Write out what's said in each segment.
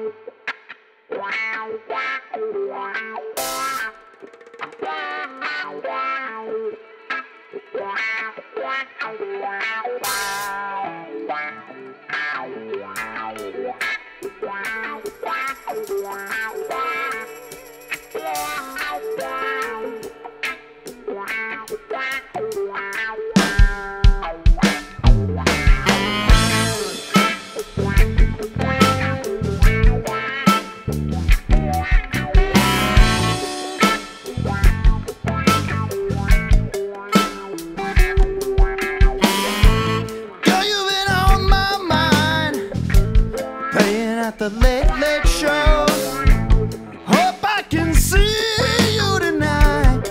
The late, late show. Hope I can see you tonight.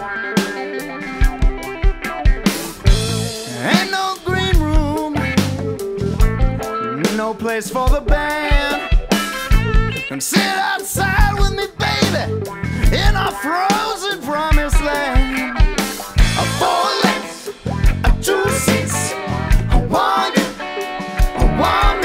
Ain't no green room, no place for the band. Come sit outside with me, baby, in our frozen promised land. A 4 legs, a 2 seats, a one, a one.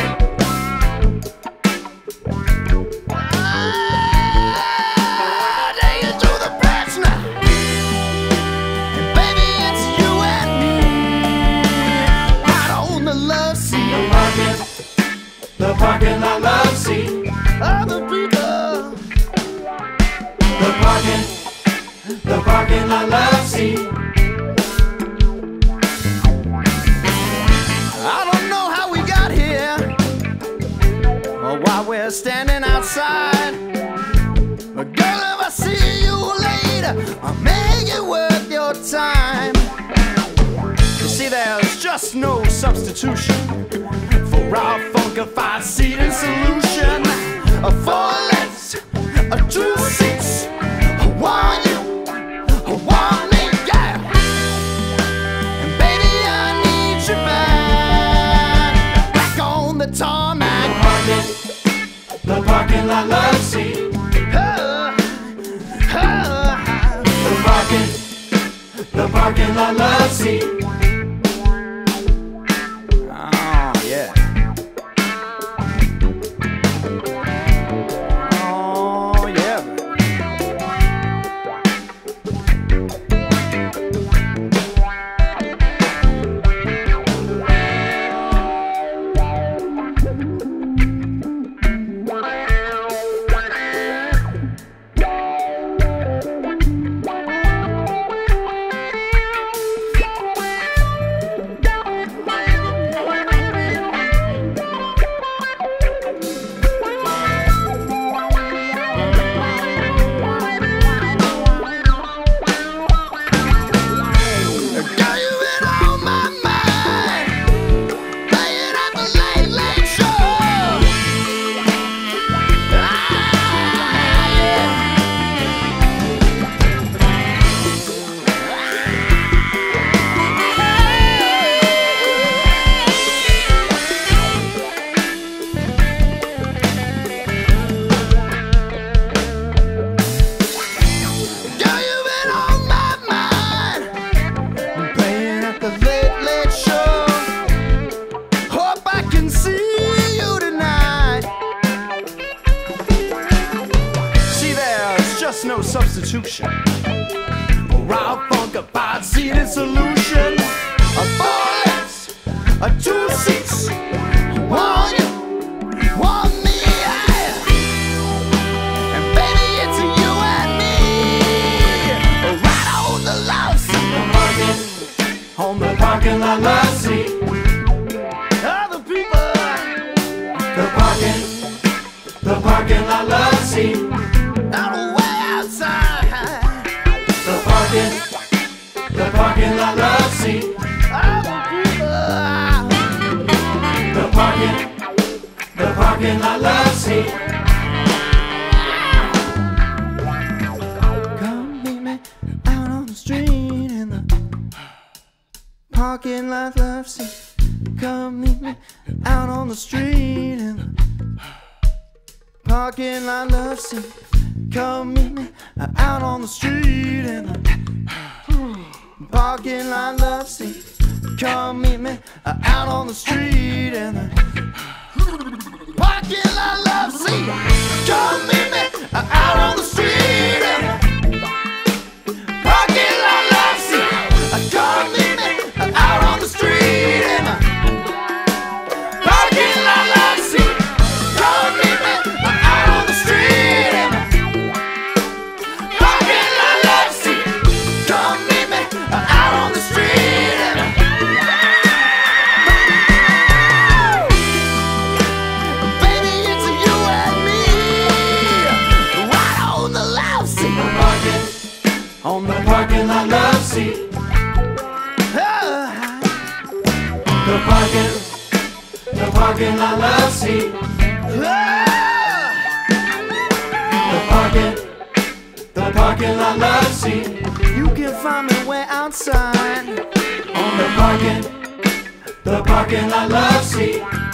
The parking lot love seat. Other people. The parking lot love seat. I don't know how we got here, or why we're standing outside. But girl, if I see you later, I'll make it worth your time. You see, there's just no substitution for our funkified seating solution. A 4 legs, a 2 seats, a one you, a one me, yeah. And baby, I need you back on the tarmac. The parking lot love seat. The parking lot love seat. No substitution for our funkified seated solution. A 4 legs, a 2 seats, one you, one me, yeah. And baby, it's you and me, right on the love seat. On the parking lot love seat. Other people. The parking lot love seat. The parking lot love seat. The parking lot love seat. Come meet me out on the street in the parking lot love seat. Come meet me out on the street in the parking lot love seat. Come meet me out on the street in the parking lot love seat. Come meet me out on the street in the parking lot love seat. seat. Ah. The parking lot love seat. Ah. The parking lot love seat. You can find me way outside On the parking lot love seat.